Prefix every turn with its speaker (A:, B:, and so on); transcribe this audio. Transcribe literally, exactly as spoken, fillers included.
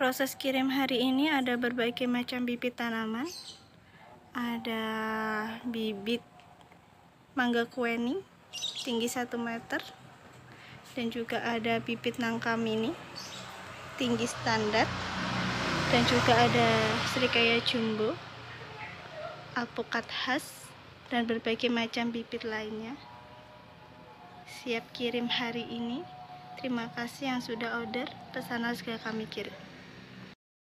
A: Proses kirim hari ini ada berbagai macam bibit tanaman. Ada bibit mangga kueni tinggi satu meter, dan juga ada bibit nangka mini tinggi standar, dan juga ada serikaya jumbo, alpukat khas, dan berbagai macam bibit lainnya. Siap kirim hari ini. Terima kasih yang sudah order, pesanan segera kami kirim.